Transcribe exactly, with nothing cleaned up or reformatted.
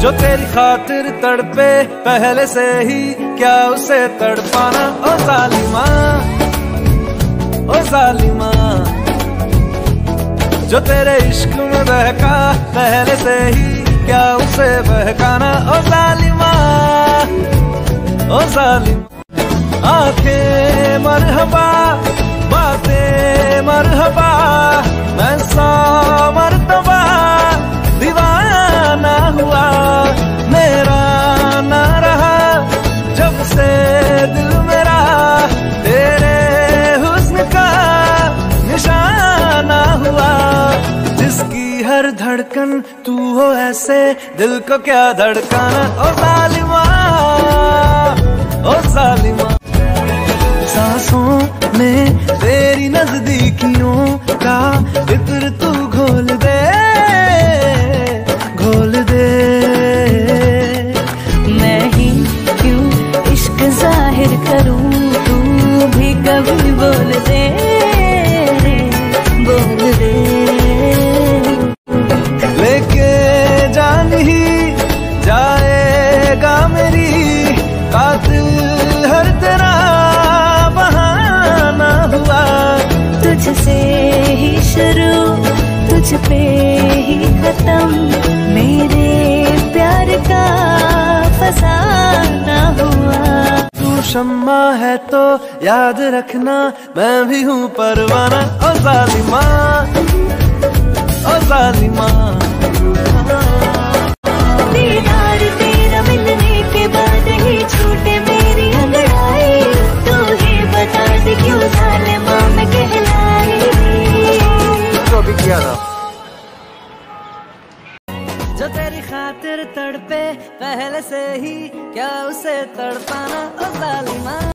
जो तेरी खातिर तड़पे पहले से ही, क्या उसे तड़पाना। ओ जालिमा, ओ जालिमा, जो तेरे इश्क में बहका पहले से ही, क्या उसे बहकाना। ओ जालिमा, ओ जालिमा। आंखें मरहबा, बातें मरहबा, मैं सौ मरतबा दीवाना हुआ, मेरा ना रहा जब से दिल मेरा तेरे हुस्न का निशाना हुआ। जिसकी हर धड़कन तू हो ऐसे, दिल को क्या धड़काना। ओ जालिमा, ओ जालिमा। सांसों में तेरी नजदीकियों का इत्र तू घोल दे, घोल दे। मैं ही क्यों इश्क जाहिर करूं, तू भी कभी बोल दे, बोल दे। लेके जान ही जाएगा मेरी कातिल हर तेरा बहाना हुआ। तुझसे ही शुरू, तुझ पे ही खत्म, मेरे प्यार का फसाना हुआ। तू शम्मा है तो याद रखना, मैं भी हूँ परवाना। ओ जालिमा, ओ जालिमा। दीदार तेरा मिलने के बाद ही छूटे मेरी अंगड़ाई, तू ही बता दे क्यों जालिमा मैं कहलाई। तो भी किया था। जो तेरी खातिर तड़पे पहले से ही, क्या उसे तड़पाना। ओ जालिमा।